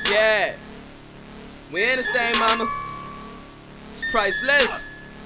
Yeah, we in this thing, mama. It's priceless.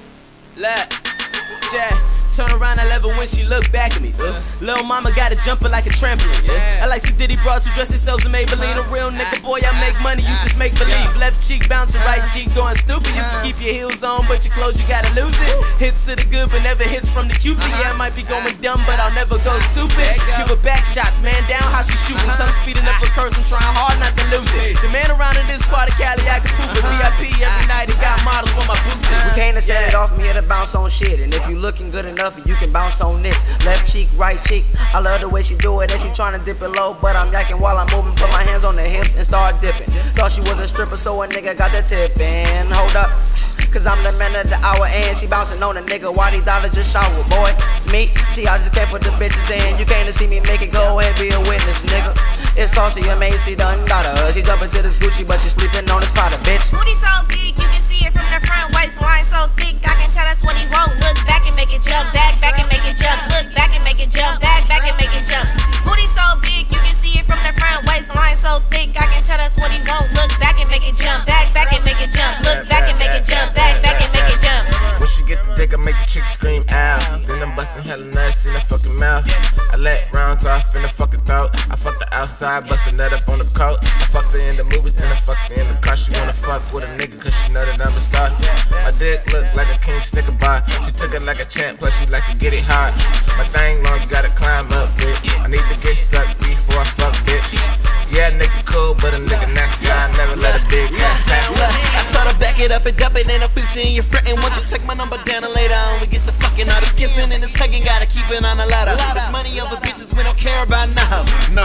Yeah. Turn around, I love it when she look back at me. Lil' mama got it jumping like a trampoline. I like C Diddy broads who dress themselves in Maybelline. A real nigga, boy, I make money, you just make believe. Left cheek bouncing, right cheek going stupid. You can keep your heels on, but your clothes, you gotta lose it. Hits to the good, but never hits from the Cupid. Yeah, I might be going dumb, but I'll never go stupid. Give her back shots, man down how she shooting. Some speeding up her curves, I'm trying hard not to lose it. The man around in this part of Cali, I can prove it. VIP every night, they got models for my booth. We came to set it off, I'm here to bounce on shit. And if you looking good enough, you can bounce on this. Left cheek, right cheek. I love the way she do it, and she tryna dip it low, but I'm yakking while I'm moving. Put my hands on the hips and start dipping. Thought she was a stripper, so a nigga got the tippin'. Hold up, cause I'm the man of the hour, and she bouncing on a nigga while these dollars just shower. Boy, me, see, I just came for the bitches, and you came to see me make it. Go ahead, be a witness, nigga. It's saucy, amazing, done got her. She jumping to this Gucci, but she sleeping on this Prada, bitch. Booty so big, you can see it from the front. Waistline so thick, I can tell that's what he want. Look back and make it jump, back and make it jump. Look back and make it jump, back and make it jump. Booty so big, you can see it from the front. Waistline so thick, I can tell that's what he want. Look back and make it jump, back and make it jump. Look back and make it jump, back and make it jump. When she get the dick, I make the chick scream out. Then I'm busting hella nuts in the fucking mouth. I let rounds off in the fucking throat. I fucked her outside, bustin' that up on the coat. I fucked her in the movies, then I fucked her in the car. She wanna fuck with a nigga cause she know that I'm a star. My dick look like a king Snicker bar. She took it like a champ, plus she like to get it hard. My thing long, you gotta climb up, bitch. I need to get sucked before I fuck, bitch. Yeah, nigga cool, but a nigga nasty. I never let a big ass pass. I told her back it up and dump it in a future and you're frontin'. Once you take my number down and later on we get the fucking all this kissing and this hugging. Gotta keep it on the ladder. This money over bitches we don't care about now. No.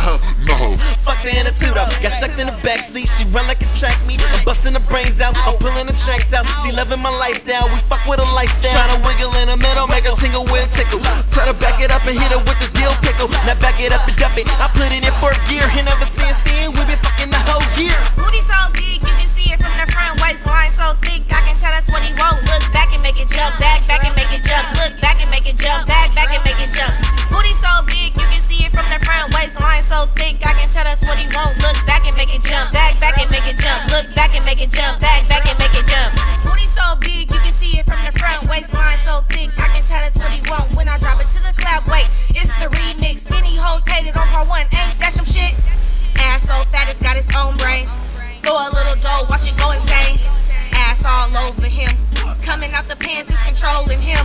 Fuck the attitude up. Got sucked in the backseat. She run like a track meet. I'm busting the brains out. I'm pulling the tracks out. She loving my lifestyle. We fuck with a lifestyle. Tryna wiggle in the middle, make her tingle with a tickle. Tell her back it up and hit her with this deal pickle. Now back it up and dump it. I put it in fourth gear. And ever since then we been fucking the whole year. Booty so big, you can see it from the front. Waistline so thick, I can tell that's what he want. Look back and make it jump, back and make it jump. Look back and make it jump, back and make it jump. Booty so big, you can see it from the front. Waistline so thick, I can tell that's what he want. Look back and make it jump, back and make it jump. Look back and make it jump, back and make it jump. Booty so big, you can see it from the front. Waistline so thick, I can tell that's what he want. When I drop it to the clap, wait, it's the remix. Any hoes hated on part one, ain't that some shit? Ass so fat, it's got its own brain. Throw a little dough, watch it go insane. Ass all over him. Coming out the pants, it's controlling him.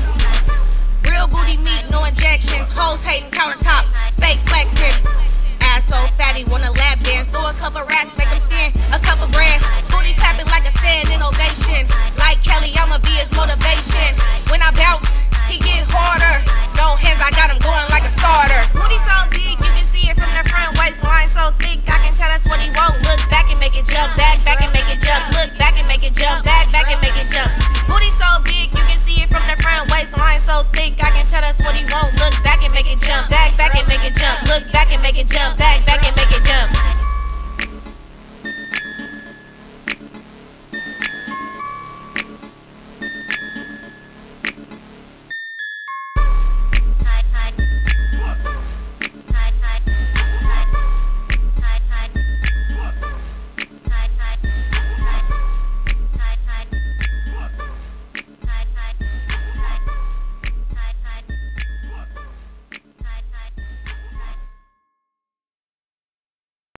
Real booty meat, no injections. Hoes hating countertop, fake flexing. Ass so fatty, wanna lap dance. Throw a couple racks, make